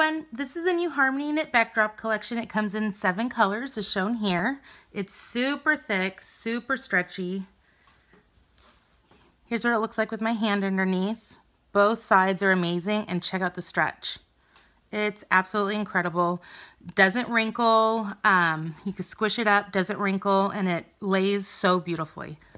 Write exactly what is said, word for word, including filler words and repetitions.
everyone, this is the new Harmony Knit Backdrop collection. It comes in seven colors as shown here. It's super thick, super stretchy. Here's what it looks like with my hand underneath. Both sides are amazing, and check out the stretch. It's absolutely incredible. Doesn't wrinkle, um, you can squish it up, doesn't wrinkle, and it lays so beautifully.